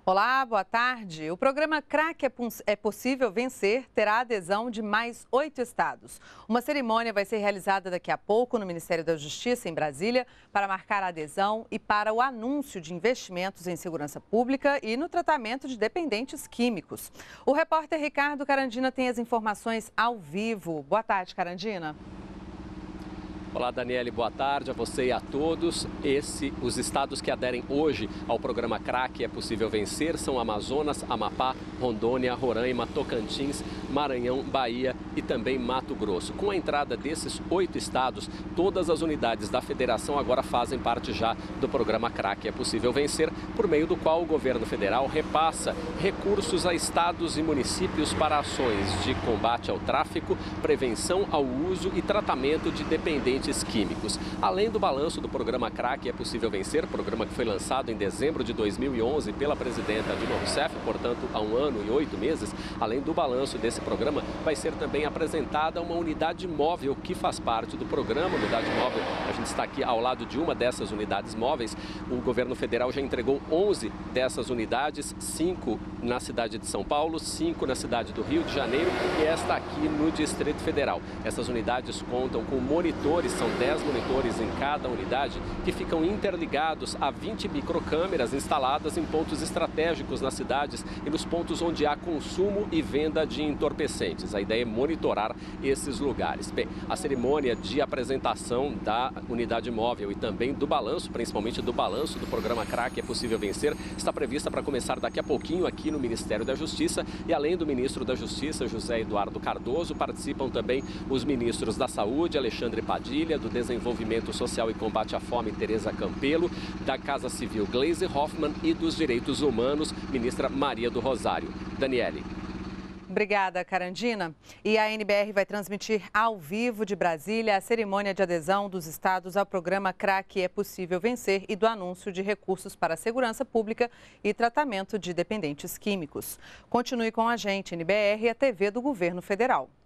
Olá, boa tarde. O programa CRAC é Possível Vencer terá adesão de mais 8 estados. Uma cerimônia vai ser realizada daqui a pouco no Ministério da Justiça, em Brasília, para marcar a adesão e para o anúncio de investimentos em segurança pública e no tratamento de dependentes químicos. O repórter Ricardo Carandina tem as informações ao vivo. Boa tarde, Carandina. Olá, Daniele, boa tarde a você e a todos. Os estados que aderem hoje ao programa CRAC é Possível Vencer são Amazonas, Amapá, Rondônia, Roraima, Tocantins, Maranhão, Bahia e também Mato Grosso. Com a entrada desses 8 estados, todas as unidades da federação agora fazem parte já do programa CRAC é Possível Vencer, por meio do qual o governo federal repassa recursos a estados e municípios para ações de combate ao tráfico, prevenção ao uso e tratamento de dependentes químicos. Além do balanço do programa CRAC é Possível Vencer, programa que foi lançado em dezembro de 2011 pela presidenta Dilma Rousseff, portanto há 1 ano e 8 meses, além do balanço desse programa, vai ser também apresentada uma unidade móvel que faz parte do programa. Unidade móvel, a gente está aqui ao lado de uma dessas unidades móveis. O governo federal já entregou 11 dessas unidades, 5 na cidade de São Paulo, 5 na cidade do Rio de Janeiro e esta aqui no Distrito Federal. Essas unidades contam com monitores, são 10 monitores em cada unidade, que ficam interligados a 20 microcâmeras instaladas em pontos estratégicos nas cidades e nos pontos onde há consumo e venda de entorpecentes. A ideia é monitorar esses lugares. Bem, a cerimônia de apresentação da unidade móvel e também do balanço, principalmente do balanço do programa CRAC é Possível Vencer, está prevista para começar daqui a pouquinho aqui no Ministério da Justiça. E além do ministro da Justiça, José Eduardo Cardoso, participam também os ministros da Saúde, Alexandre Padilha, do Desenvolvimento Social e Combate à Fome, Tereza Campelo, da Casa Civil, Gleisi Hoffmann, e dos Direitos Humanos, ministra Maria do Rosário. Daniele. Obrigada, Carandina. E a NBR vai transmitir ao vivo de Brasília a cerimônia de adesão dos estados ao programa CRAC é Possível Vencer e do anúncio de recursos para a segurança pública e tratamento de dependentes químicos. Continue com a gente, NBR, a TV do Governo Federal.